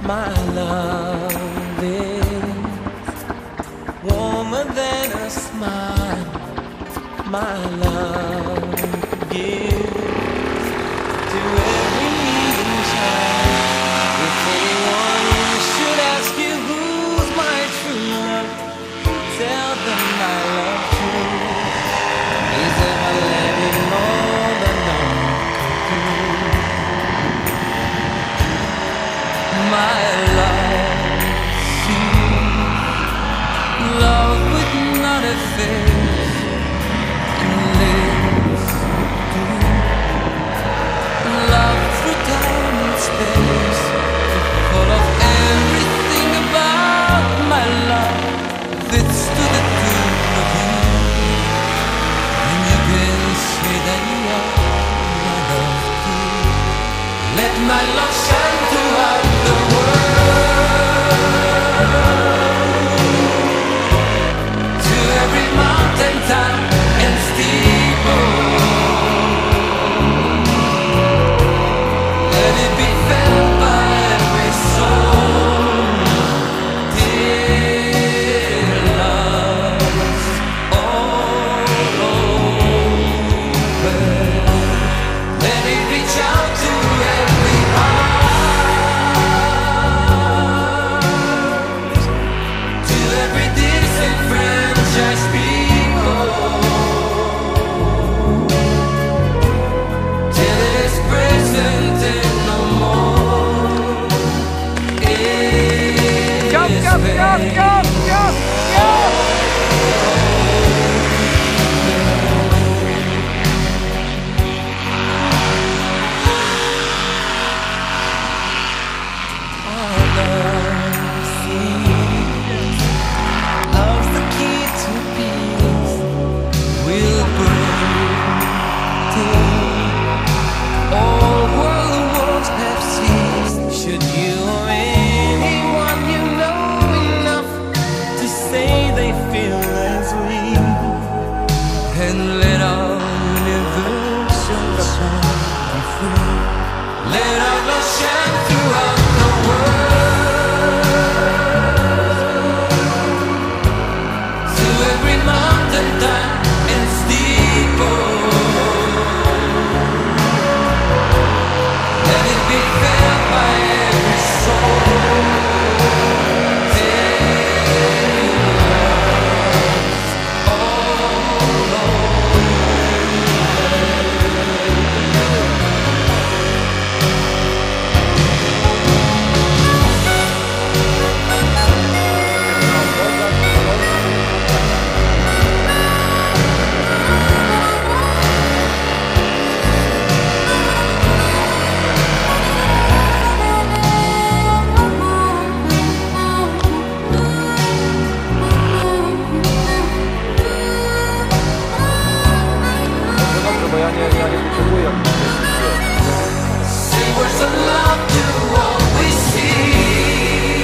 My love is warmer than a smile. My love gives to every needing child. If anyone should ask you who's my true love, tell them I love you. Is ever letting all the love come through. My love sees love with not a face, and lives through love through time and space, full of everything about my love fits to the tune of you. And you can say that you are my love too. Let my love shine throughout the world, to every mountain top and steeple. Let it be felt by every soul. Dear love's all over. Let it reach out to every heart, to every disenfranchised people, till it is present and no more is fate. Our love sees love's the key to peace. We'll bring till all world wars have ceased. Should you or anyone you know enough to say they feel as we, and let our universal shine be free. Let our love shine throughout the world, to every mountain top and steeple. Let it be felt by every soul. Till love's all over. Bo ja nie potrzebuję. See where's the love to always see,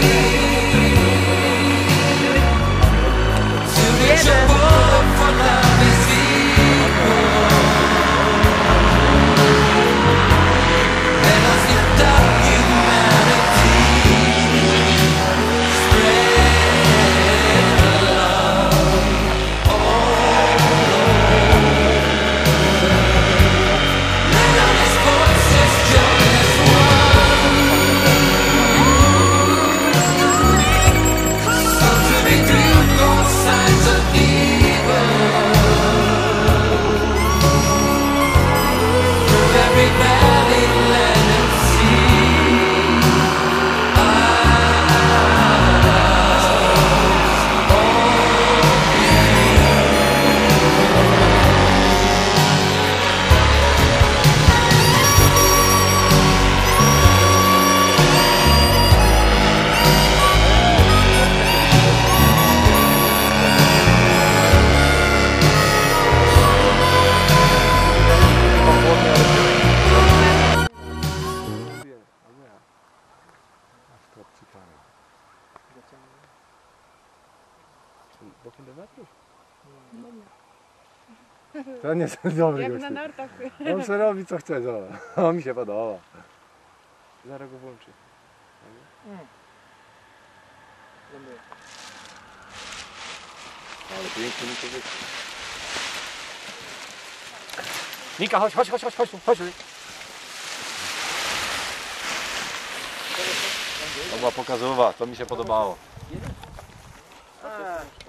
to reach above for love is equal. Let us lift up humanity, spread love all over. Let all these voices join as one, so to rebuke all signs of evil. Through every valley, land and sea, ours all be. Bokiem do metrów? Ten jest dobry Jak gość. na nartach. On sobie robi co chce, zobacz. On mi się podoba. Zaraz go włączy. Ale pięknie mi to wyszło. Nika, chodź tu. To była pokazowa, to mi się podobało.